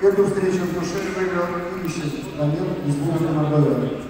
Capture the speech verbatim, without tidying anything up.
Эту встречу в душе выиграл Ильич Данил из города Мордовия.